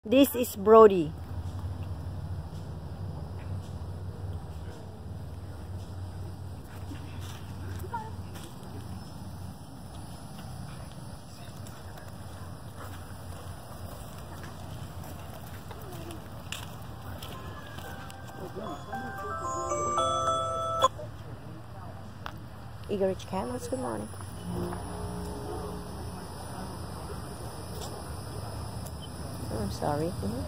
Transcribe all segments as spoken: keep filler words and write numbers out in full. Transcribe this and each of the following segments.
This is Brody. Eagle Ridge Camels, good morning. Oh, I'm sorry. Mm-hmm.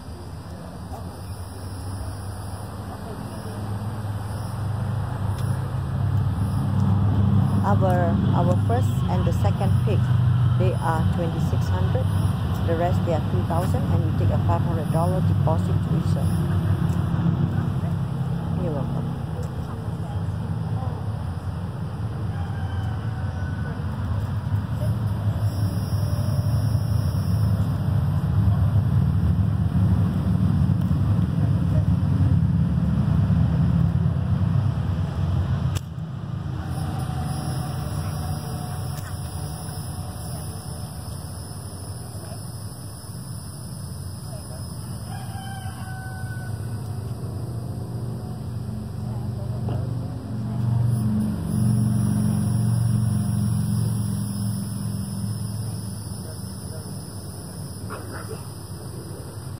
Our our first and the second pick, they are twenty-six hundred. The rest they are three thousand, and you take a five hundred dollar deposit to reserve. You're welcome.